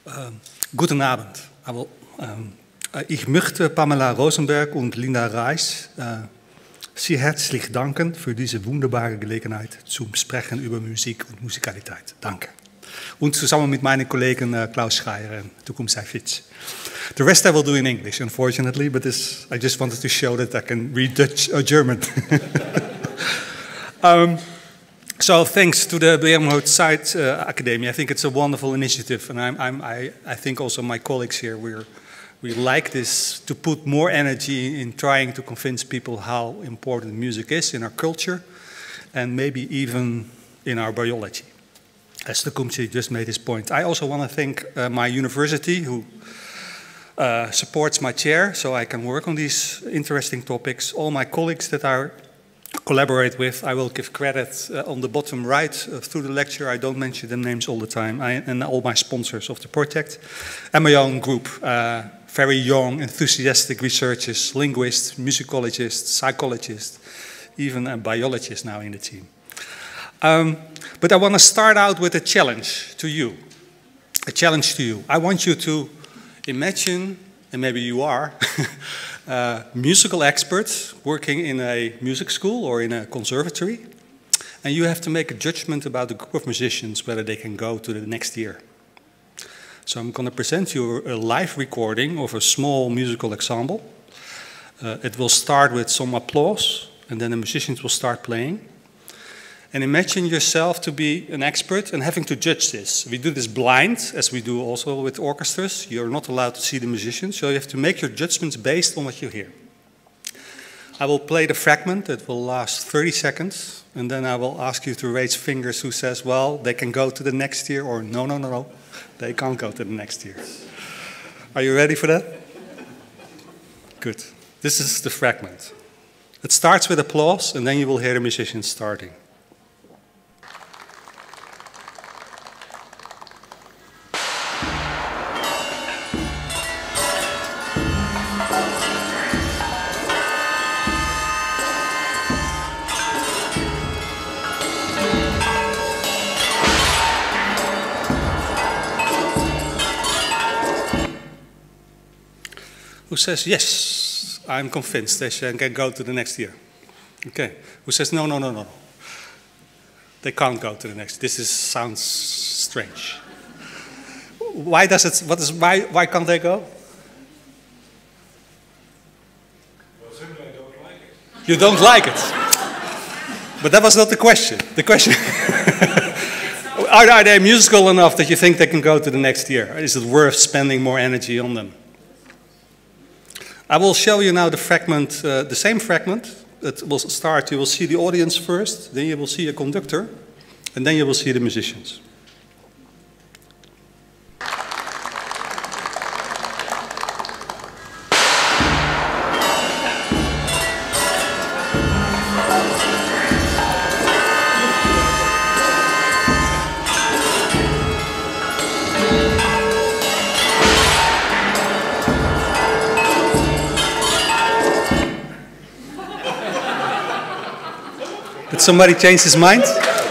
Guten Abend. Ich möchte Pamela Rosenberg und Linda Reis sehr herzlich danken für diese wunderbare Gelegenheit zum Sprechen über Musik und Musikalität. Danke. Und zusammen mit meinen Kollegen Klaus Schreier und Tukum Saific. The rest I will do in English, unfortunately, but I just wanted to show that I can read Dutch or German. So thanks to the Beermhout Site Academy. I think it's a wonderful initiative, and I think also my colleagues here, we like this to put more energy in trying to convince people how important music is in our culture, and maybe even in our biology. As the Kumchi just made his point. I also want to thank my university, who supports my chair, so I can work on these interesting topics. All my colleagues that I collaborate with, I will give credit on the bottom right through the lecture. I don't mention their names all the time. And all my sponsors of the project. And my own group, very young, enthusiastic researchers, linguists, musicologists, psychologists, even a biologist now in the team. But I want to start out with a challenge to you. A challenge to you. I want you to imagine, and maybe you are, musical experts working in a music school or in a conservatory, and you have to make a judgment about a group of musicians, whether they can go to the next year. So I'm going to present you a live recording of a small musical ensemble. It will start with some applause, and then the musicians will start playing. And imagine yourself to be an expert and having to judge this. We do this blind, as we do also with orchestras. You're not allowed to see the musicians, so you have to make your judgments based on what you hear. I will play the fragment. It will last 30 seconds, and then I will ask you to raise fingers who says, well, they can go to the next year, or no, no, no, no, they can't go to the next year. Are you ready for that? Good. This is the fragment. It starts with applause, and then you will hear the musicians starting. Who says, yes, I'm convinced they can go to the next year? Okay. Who says, no, no, no, no. They can't go to the next. This sounds strange. Why does it, why can't they go? Well, simply I don't like it. You don't like it. But that was not the question. The question, are they musical enough that you think they can go to the next year? Is it worth spending more energy on them? I will show you now the fragment, the same fragment. It will start, you will see the audience first, then you will see a conductor, and then you will see the musicians. Did somebody change his mind?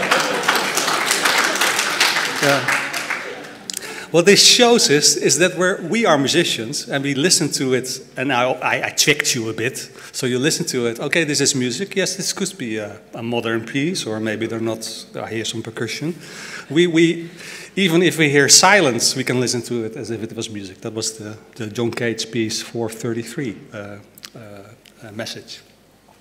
Yeah. What this shows us is that we are musicians and we listen to it, and now I tricked you a bit. So you listen to it, okay, this is music. Yes, this could be a modern piece, or maybe they're not, I hear some percussion. Even if we hear silence, we can listen to it as if it was music. That was the John Cage piece 433 message.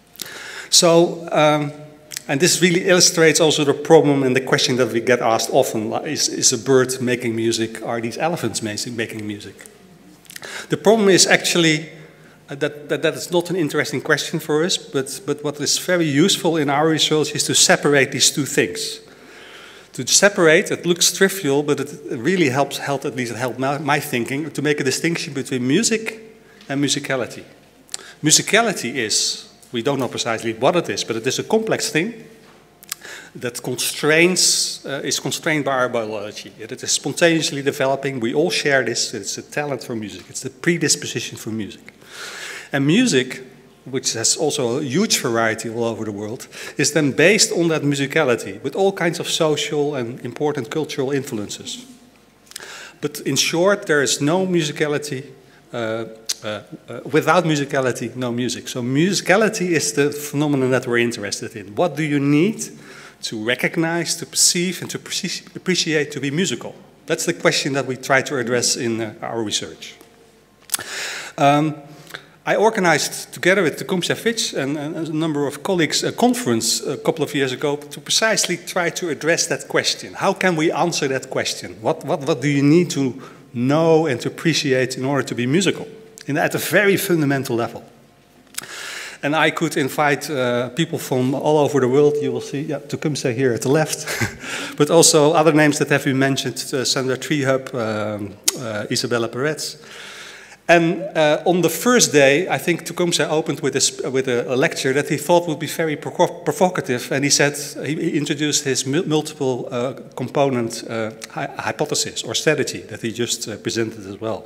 So, and this really illustrates also the problem and the question that we get asked often, is a bird making music? Are these elephants making music? The problem is actually that is not an interesting question for us, but what is very useful in our research is to separate these two things. To separate, it looks trivial, but it really helped at least it helped my thinking, to make a distinction between music and musicality. Musicality is, we don't know precisely what it is, but it is a complex thing that is constrained by our biology. It is spontaneously developing. We all share this. It's a talent for music. It's the predisposition for music. And music, which has also a huge variety all over the world, is then based on that musicality with all kinds of social and important cultural influences. But in short, there is no musicality, without musicality, no music. So musicality is the phenomenon that we're interested in. What do you need to recognize, to perceive, and to appreciate to be musical? That's the question that we try to address in our research. I organized, together with Tecumseh Fitch and a number of colleagues, a conference a couple of years ago to precisely try to address that question. How can we answer that question? What do you need to know and to appreciate in order to be musical? And at a very fundamental level. And I could invite people from all over the world. You will see Tecumseh here at the left, but also other names that have been mentioned, Sandra Treehub, Isabella Peretz. And on the first day, I think Tecumseh opened with a lecture that he thought would be very provocative. And he said, he introduced his multiple component hypothesis or strategy that he just presented as well.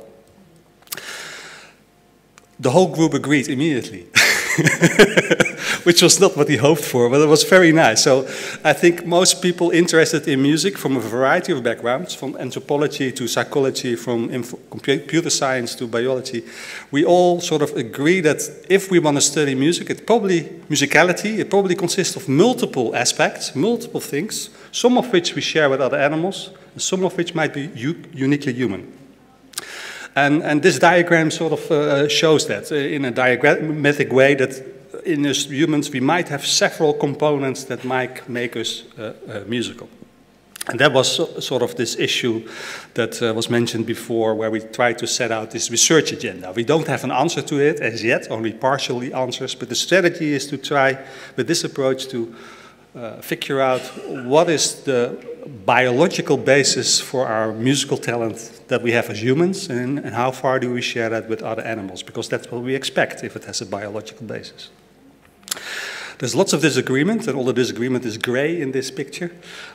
The whole group agreed immediately, which was not what he hoped for, but it was very nice. So I think most people interested in music from a variety of backgrounds, from anthropology to psychology, from computer science to biology, we all sort of agree that if we want to study music, it probably consists of multiple aspects, multiple things, some of which we share with other animals, and some of which might be uniquely human. And this diagram sort of shows that in a diagrammatic way that in us humans we might have several components that might make us musical. And that was sort of this issue that was mentioned before, where we tried to set out this research agenda. We don't have an answer to it as yet, only partially answers, but the strategy is to try with this approach to figure out what is the biological basis for our musical talent that we have as humans, and how far do we share that with other animals, because that's what we expect if it has a biological basis. There's lots of disagreement, and all the disagreement is gray in this picture.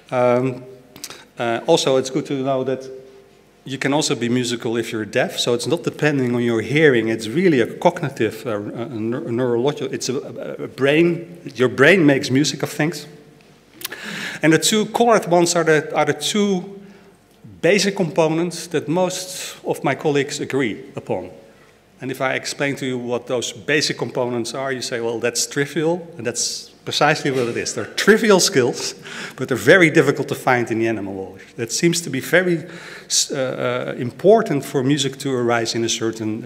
Also, it's good to know that you can also be musical if you're deaf, so it's not depending on your hearing, it's really a cognitive, neurological, it's a brain, your brain makes music of things. And the two colored ones are the two basic components that most of my colleagues agree upon. And if I explain to you what those basic components are, you say, well, that's trivial, and that's precisely what it is. They're trivial skills, but they're very difficult to find in the animal world. That seems to be very important for music to arise in a certain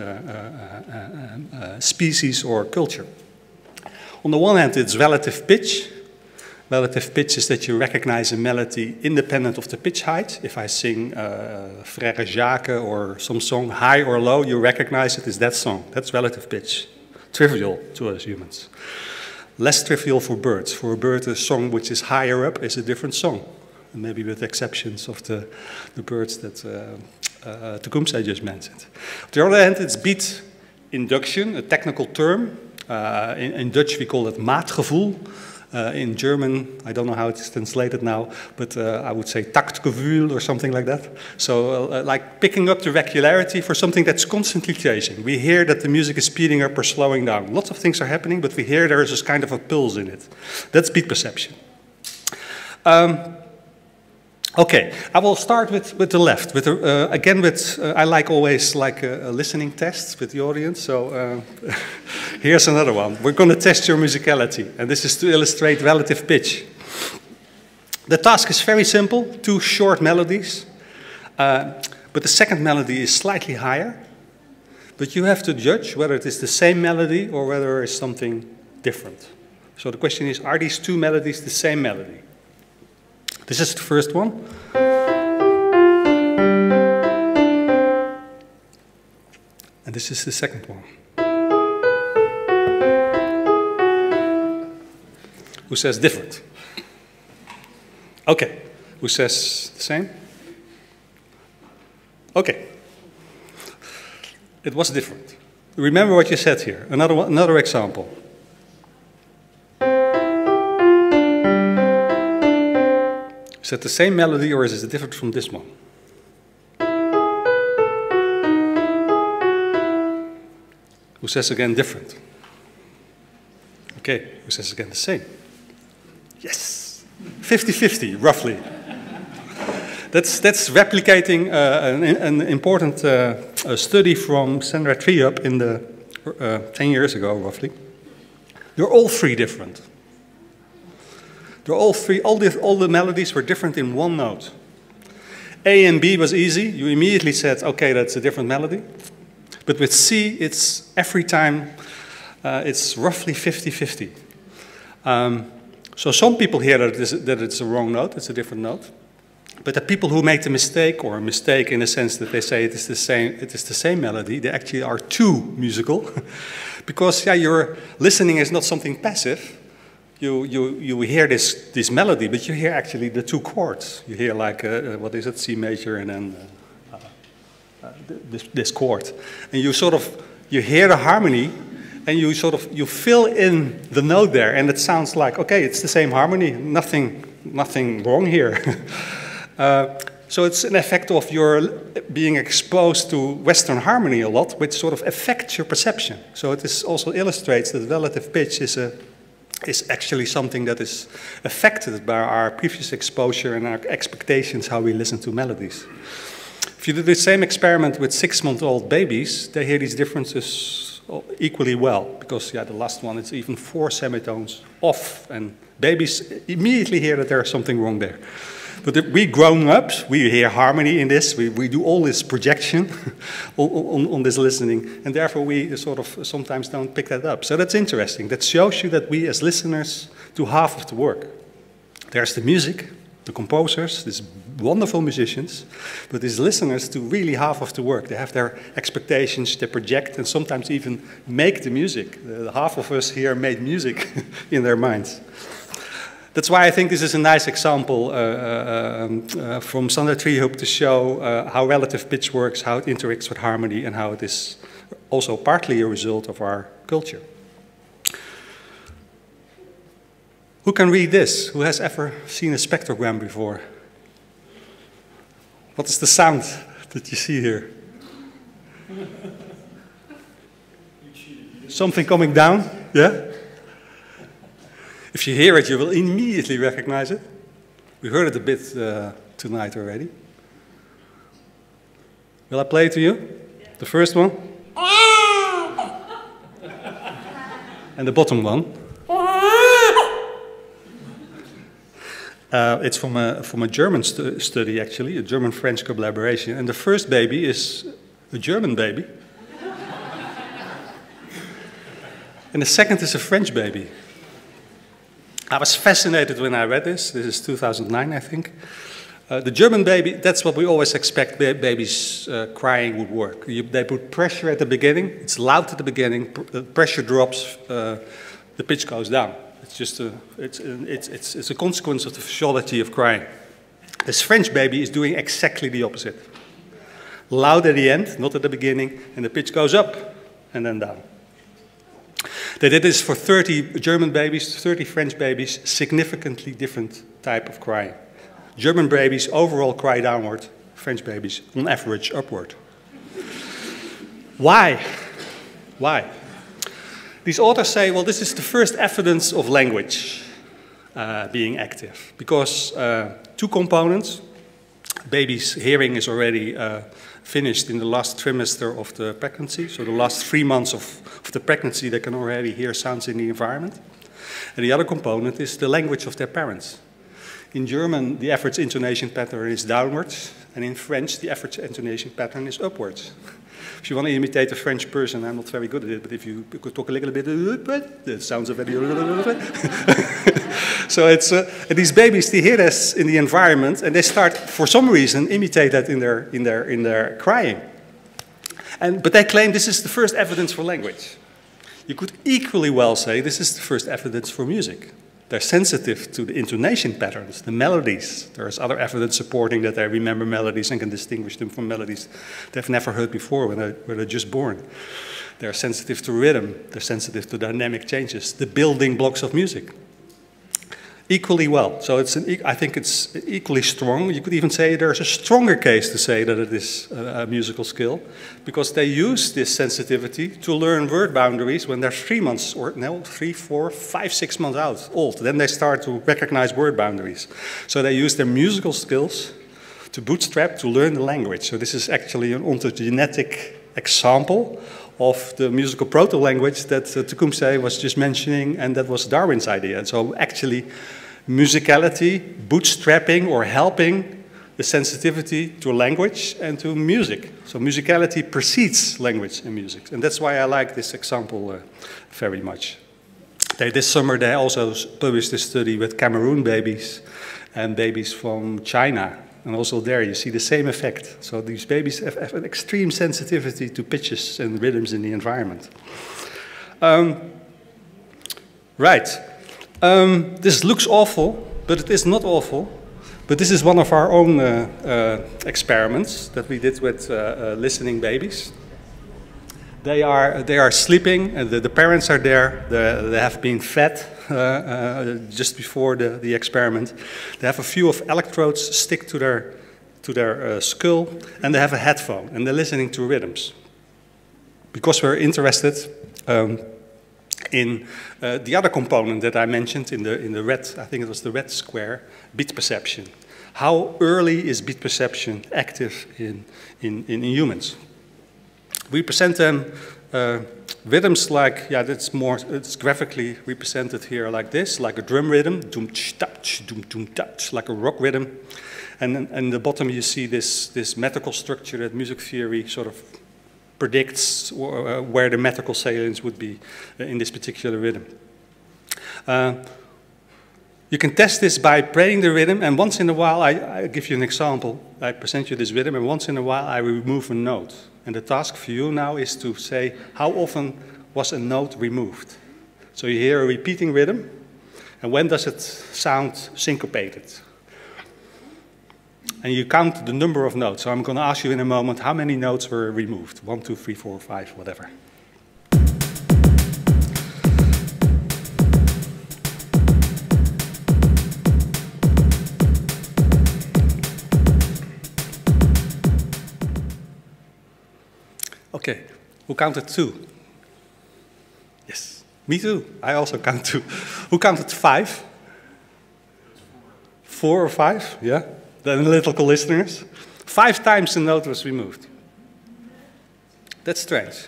species or culture. On the one hand, it's relative pitch. Relative pitch is that you recognize a melody independent of the pitch height. If I sing Frère Jacques or some song high or low, you recognize it as that song. That's relative pitch. Trivial to us humans. Less trivial for birds. For a bird, a song which is higher up is a different song. Maybe with exceptions of the birds that Tecumseh just mentioned. On the other hand, it's beat induction, a technical term. In Dutch, we call it maatgevoel. In German, I don't know how it's translated now, but I would say Taktgefühl or something like that. So like picking up the regularity for something that's constantly changing. We hear that the music is speeding up or slowing down. Lots of things are happening, but we hear there is this kind of a pulse in it. That's beat perception. Okay, I will start with the left. Again, I like always like a listening test with the audience. So here's another one. We're going to test your musicality, and this is to illustrate relative pitch. The task is very simple: 2 short melodies, but the second melody is slightly higher. But you have to judge whether it is the same melody or whether it is something different. So the question is: are these 2 melodies the same melody? This is the first one. And this is the second one. Who says different? Okay. Who says the same? Okay. It was different. Remember what you said here. Another example. Is that the same melody or is it different from this one? Who says again different? Okay, who says again the same? Yes, 50-50, roughly. That's replicating an important study from Sandra Triup in the 10 years ago, roughly. They're all three different. They're all three. All the melodies were different in one note. A and B was easy. You immediately said, okay, that's a different melody. But with C, it's every time, it's roughly 50-50. So some people hear that it's a wrong note, it's a different note. But the people who make the mistake, or a mistake in the sense that they say it is the same melody, they actually are too musical. Because yeah, your listening is not something passive. You hear this melody, but you hear actually the two chords. You hear like, what is it, C major and then this chord. And you hear the harmony, and you fill in the note there, and it sounds like, okay, it's the same harmony, nothing wrong here. So it's an effect of your being exposed to Western harmony a lot, which sort of affects your perception. So it also illustrates that relative pitch is actually something that is affected by our previous exposure and our expectations how we listen to melodies. If you do the same experiment with 6-month-old babies, they hear these differences equally well, because yeah, the last one, it's even 4 semitones off, and babies immediately hear that there's something wrong there. But we grown-ups, we hear harmony in this, we do all this projection on this listening, and therefore we sort of sometimes don't pick that up. So that's interesting. That shows you that we as listeners do half of the work. There's the music, the composers, these wonderful musicians, but these listeners do really half of the work. They have their expectations, they project, and sometimes even make the music. Half of us here made music in their minds. That's why I think this is a nice example from Sandra Triup to show how relative pitch works, how it interacts with harmony, and how it is also partly a result of our culture. Who can read this? Who has ever seen a spectrogram before? What is the sound that you see here? Something coming down? Yeah? If you hear it, you will immediately recognize it. We heard it a bit tonight already. Will I play it to you? Yeah. The first one? And the bottom one? It's from a German study, actually, a German-French collaboration. And the first baby is a German baby. And the second is a French baby. I was fascinated when I read this. This is 2009, I think. The German baby, that's what we always expect babies crying would work. They put pressure at the beginning. It's loud at the beginning. Pressure drops. The pitch goes down. It's just it's a consequence of the physiology of crying. This French baby is doing exactly the opposite. Loud at the end, not at the beginning, and the pitch goes up and then down. They did this for 30 German babies, 30 French babies, significantly different type of crying. German babies overall cry downward, French babies on average upward. Why? Why? These authors say, well, this is the first evidence of language being active, because 2 components. Baby's hearing is already finished in the last trimester of the pregnancy, so the last 3 months of the pregnancy they can already hear sounds in the environment. And the other component is the language of their parents. In German, the average intonation pattern is downwards, and in French, the average intonation pattern is upwards. If you want to imitate a French person, I'm not very good at it, but if you could talk a little bit, it sounds a very... So it's, these babies, they hear this in the environment, and they start, for some reason, imitate that in their crying. But they claim this is the first evidence for language. You could equally well say this is the first evidence for music. They're sensitive to the intonation patterns, the melodies. There's other evidence supporting that they remember melodies and can distinguish them from melodies they've never heard before when they're just born. They're sensitive to rhythm. They're sensitive to dynamic changes, the building blocks of music. Equally well. So I think it's equally strong. You could even say there's a stronger case to say that it is a musical skill, because they use this sensitivity to learn word boundaries when they're 3 months, or no, 3, 4, 5, 6 months old. Then they start to recognize word boundaries. So they use their musical skills to bootstrap to learn the language. So this is actually an ontogenetic example of the musical proto-language that Tecumseh was just mentioning, and that was Darwin's idea. And so actually, musicality, bootstrapping or helping the sensitivity to language and to music. So musicality precedes language and music. And that's why I like this example very much. This summer they also published a study with Cameroon babies and babies from China. And also there you see the same effect. So these babies have an extreme sensitivity to pitches and rhythms in the environment. This looks awful, but it is not awful. But this is one of our own experiments that we did with listening babies. They are sleeping, and the parents are there. They have been fed just before the experiment. They have a few of electrodes stick to their skull, and they have a headphone, and they're listening to rhythms. Because we're interested in the other component that I mentioned in the red, I think it was the red square, beat perception. How early is beat perception active in humans? We present them rhythms like, it's graphically represented here like this, like a drum rhythm, doom touch, like a rock rhythm. And in the bottom you see this metrical structure that music theory sort of predicts where the metrical salience would be in this particular rhythm. You can test this by playing the rhythm, and once in a while, I give you an example. I present you this rhythm, and once in a while I remove a note. And the task for you now is to say, how often was a note removed? So you hear a repeating rhythm, and when does it sound syncopated? And you count the number of notes. So I'm going to ask you in a moment how many notes were removed. 1, 2, 3, 4, 5, whatever. Okay, who counted 2? Yes, me too. I also count 2. Who counted 5? 4 or 5, yeah? The analytical listeners. 5 times the note was removed. That's strange.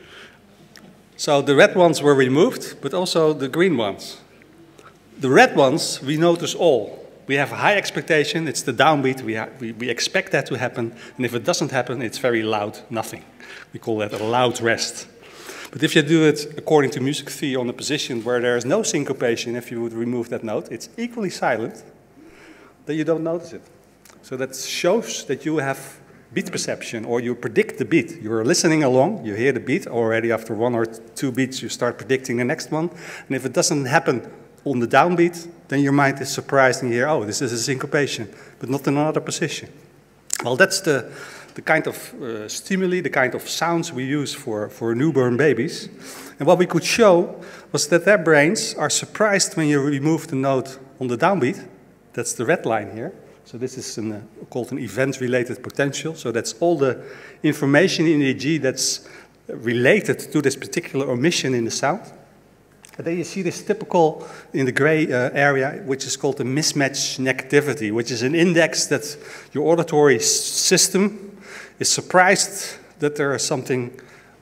So the red ones were removed, but also the green ones. The red ones, we notice all. We have a high expectation, it's the downbeat, we expect that to happen, and if it doesn't happen, it's very loud, nothing. We call that a loud rest. But if you do it according to music theory on a position where there is no syncopation, if you would remove that note, it's equally silent, then you don't notice it. So that shows that you have beat perception, or you predict the beat. You're listening along, you hear the beat, already after 1 or 2 beats you start predicting the next one, and if it doesn't happen on the downbeat, then your mind is surprised and you hear, oh, this is a syncopation, but not in another position. Well, that's the kind of stimuli, the kind of sounds we use for newborn babies. And what we could show was that their brains are surprised when you remove the note on the downbeat. That's the red line here. So this is called an event-related potential. So that's all the information in EEG that's related to this particular omission in the sound. And then you see this typical, in the gray area, which is called the mismatch negativity, which is an index that your auditory system is surprised that there is something,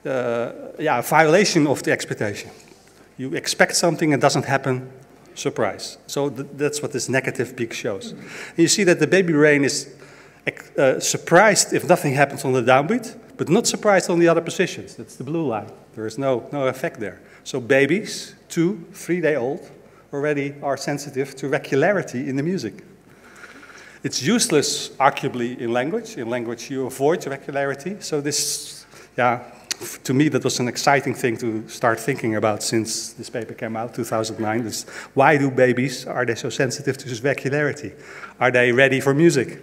a violation of the expectation. You expect something, it doesn't happen, surprise. So that's what this negative peak shows. And you see that the baby brain is surprised if nothing happens on the downbeat, but not surprised on the other positions. That's the blue line. There is no effect there. So babies, 2, 3-day-old, already are sensitive to regularity in the music. It's useless, arguably, in language. In language, you avoid regularity. So this, to me, that was an exciting thing to start thinking about since this paper came out, 2009. This, why do babies, are they so sensitive to this regularity? Are they ready for music?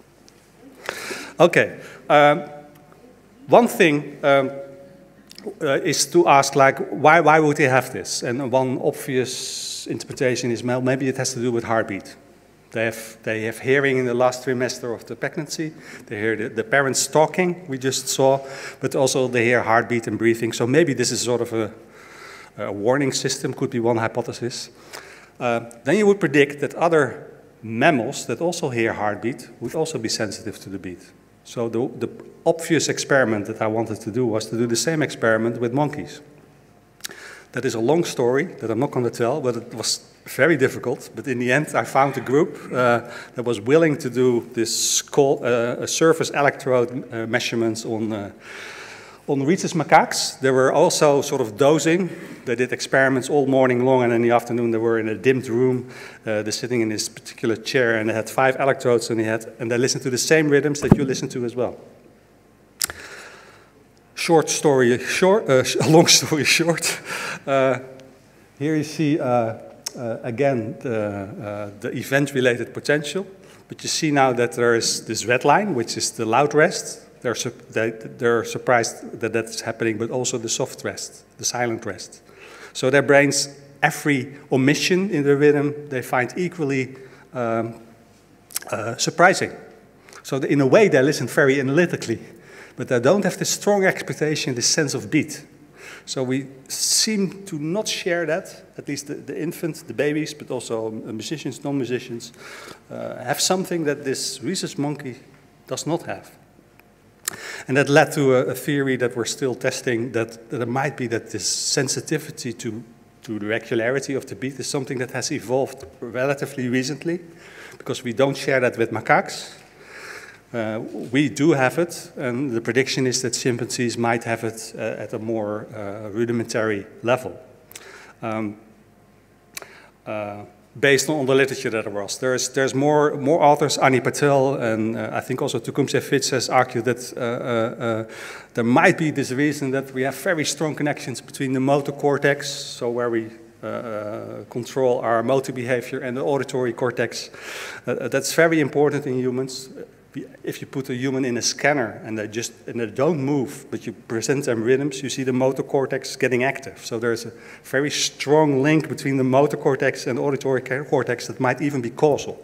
Okay. One thing is to ask, like, why would they have this? And one obvious interpretation is, well, maybe it has to do with heartbeat. They have hearing in the last trimester of the pregnancy. They hear the parents talking, we just saw, but also they hear heartbeat and breathing. So maybe this is sort of a warning system, could be one hypothesis. Then you would predict that other mammals that also hear heartbeat would also be sensitive to the beat. So the obvious experiment that I wanted to do was to do the same experiment with monkeys. That is a long story that I'm not going to tell, but it was very difficult. But in the end, I found a group that was willing to do this surface electrode measurements on rhesus macaques. They were also sort of dozing. They did experiments all morning long, and in the afternoon they were in a dimmed room. They're sitting in this particular chair, and they had 5 electrodes, and they listened to the same rhythms that you listen to as well. Long story short, here you see again the event-related potential, but you see now that there is this red line, which is the loud rest. They're surprised that that's happening, but also the soft rest, the silent rest. So their brains, every omission in the rhythm, they find equally surprising. So in a way, they listen very analytically, but they don't have this strong expectation, this sense of beat. So we seem to not share that, at least the infants, the babies, but also musicians, non-musicians, have something that this rhesus monkey does not have. And that led to a theory that we're still testing, that it might be that this sensitivity to the regularity of the beat is something that has evolved relatively recently, because we don't share that with macaques. We do have it, and the prediction is that chimpanzees might have it at a more rudimentary level. Based on the literature that there was. There's more authors, Ani Patel, and I think also Tecumseh Fitz has argued that there might be this reason that we have very strong connections between the motor cortex, so where we control our motor behavior, and the auditory cortex. That's very important in humans. If you put a human in a scanner and they don't move, but you present them rhythms, you see the motor cortex getting active. So there's a very strong link between the motor cortex and the auditory cortex that might even be causal.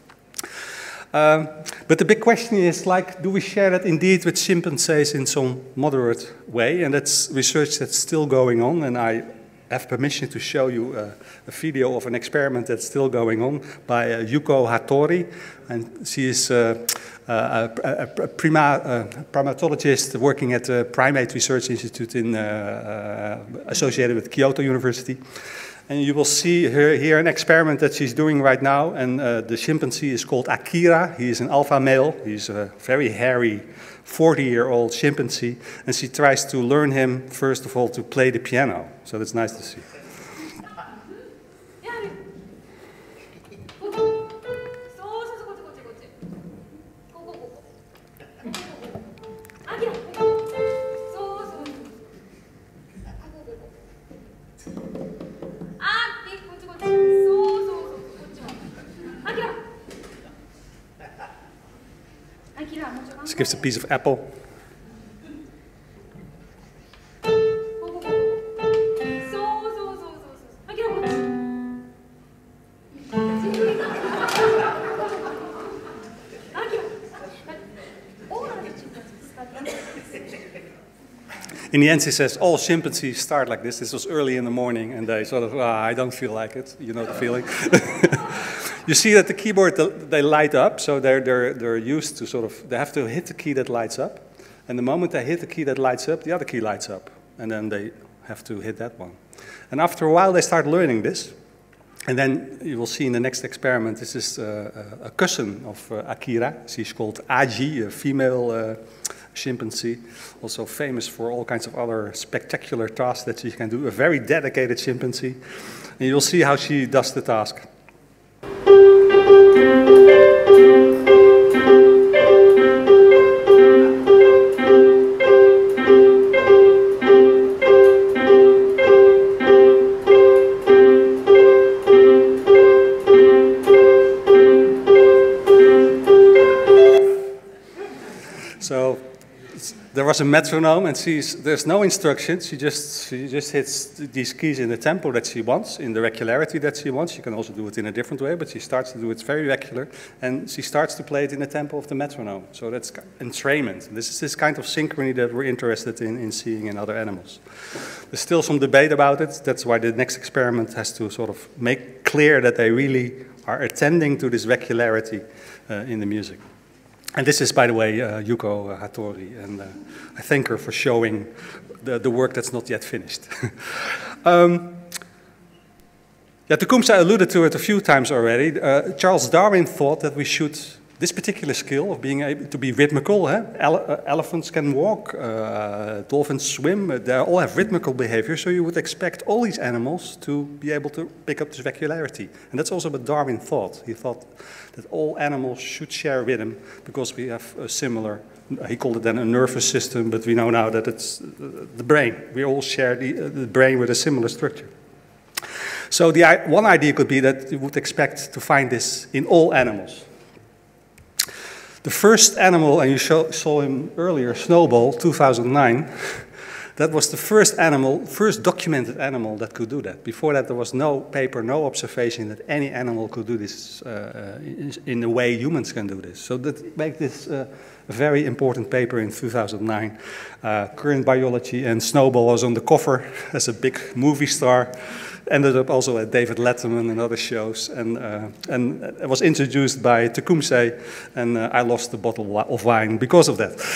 But the big question is, like, do we share that indeed with chimpanzees in some moderate way? And that's research that's still going on, and I have permission to show you a video of an experiment that's still going on by Yuko Hattori, and she is a primatologist working at the Primate Research Institute associated with Kyoto University. And you will see here an experiment that she's doing right now, and the chimpanzee is called Akira. He is an alpha male. He's a very hairy 40-year-old chimpanzee, and she tries to learn him, first of all, to play the piano. So that's nice to see. She gives a piece of apple. In the end, she says, all chimpanzees start like this. This was early in the morning, and they sort of, I don't feel like it. You know the feeling. You see that the keyboard, they light up, so they're used to sort of, they have to hit the key that lights up. And the moment they hit the key that lights up, the other key lights up. And then they have to hit that one. And after a while, they start learning this. And then you will see in the next experiment, this is a cousin of Akira. She's called Aji, a female chimpanzee, also famous for all kinds of other spectacular tasks that she can do, a very dedicated chimpanzee. And you'll see how she does the task. So there was a metronome, and there's no instructions. She just hits these keys in the tempo that she wants, in the regularity that she wants. She can also do it in a different way, but she starts to do it very regular, and she starts to play it in the tempo of the metronome. So that's entrainment. This is this kind of synchrony that we're interested in seeing in other animals. There's still some debate about it. That's why the next experiment has to sort of make clear that they really are attending to this regularity in the music. And this is, by the way, Yuko Hattori, and I thank her for showing the work that's not yet finished. Tecumseh alluded to it a few times already. Charles Darwin thought that we should, this particular skill of being able to be rhythmical, elephants can walk, dolphins swim, they all have rhythmical behavior, so you would expect all these animals to be able to pick up this regularity. And that's also what Darwin thought. He thought that all animals should share rhythm because we have a similar, he called it then a nervous system, but we know now that it's the brain. We all share the brain with a similar structure. So one idea could be that you would expect to find this in all animals. The first animal, and you saw him earlier, Snowball, 2009, that was the first documented animal that could do that. Before that, there was no paper, no observation that any animal could do this in the way humans can do this. So that makes this a very important paper in 2009. Current Biology, and Snowball was on the cover as a big movie star. Ended up also at David Letterman and other shows, and it was introduced by Tecumseh, and I lost a bottle of wine because of that.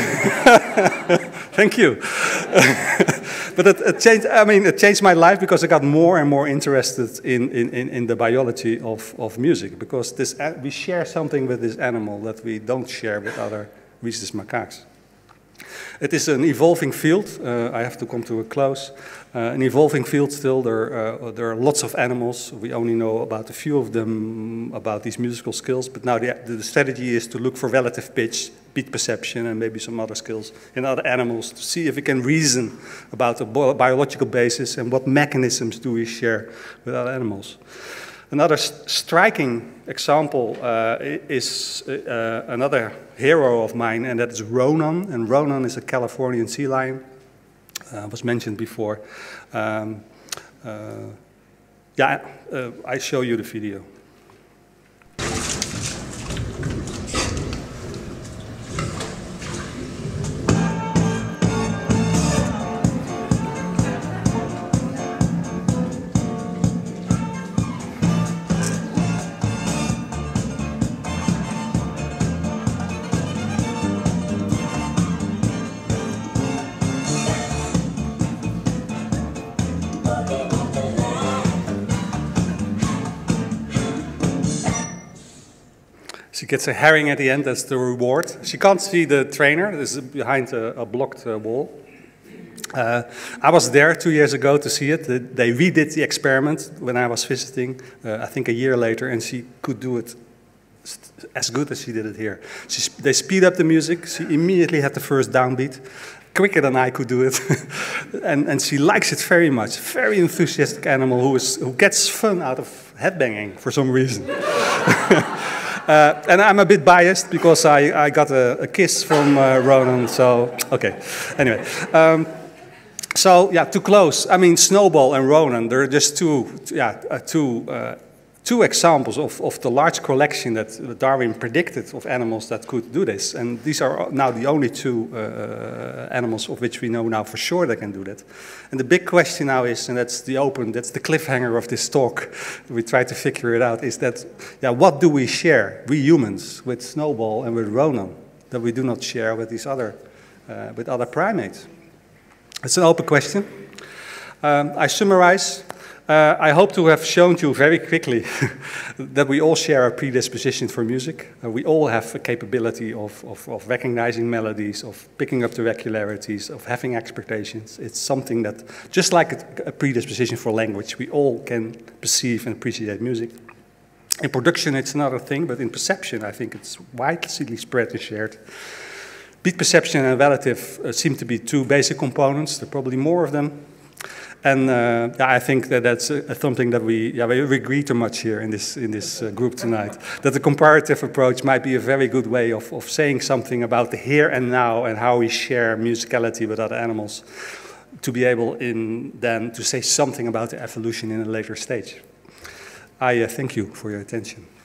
Thank you. But it changed. I mean, it changed my life because I got more and more interested in the biology of music, because we share something with this animal that we don't share with other rhesus macaques. It is an evolving field. I have to come to a close. An evolving field still. There are lots of animals. We only know about a few of them, about these musical skills. But now the strategy is to look for relative pitch, beat perception, and maybe some other skills in other animals to see if we can reason about the biological basis and what mechanisms do we share with other animals. Another striking example is another hero of mine, and that is Ronan. And Ronan is a Californian sea lion, was mentioned before. I show you the video. She gets a herring at the end, that's the reward. She can't see the trainer, this is behind a blocked wall. I was there 2 years ago to see it. They redid the experiment when I was visiting, I think a year later, and she could do it as good as she did it here. They speed up the music, she immediately had the first downbeat, quicker than I could do it. and she likes it very much. Very enthusiastic animal who gets fun out of headbanging for some reason. And I'm a bit biased because I got a kiss from Ronan, so, okay. Anyway, to close, I mean, Snowball and Ronan, they're just two examples of the large collection that Darwin predicted of animals that could do this. And these are now the only two animals of which we know now for sure they can do that. And the big question now is, and that's the cliffhanger of this talk, we try to figure it out, is that, what do we share, we humans, with Snowball and with Ronan, that we do not share with these other primates? It's an open question. I summarize. I hope to have shown you very quickly that we all share a predisposition for music. We all have a capability of recognizing melodies, of picking up the regularities, of having expectations. It's something that, just like a predisposition for language, we all can perceive and appreciate music. In production, it's another thing, but in perception, I think it's widely spread and shared. Beat perception and relative seem to be two basic components. There are probably more of them. And I think that's something that we agree too much here in this group tonight. That the comparative approach might be a very good way of saying something about the here and now and how we share musicality with other animals, to be able then to say something about the evolution in a later stage. I thank you for your attention.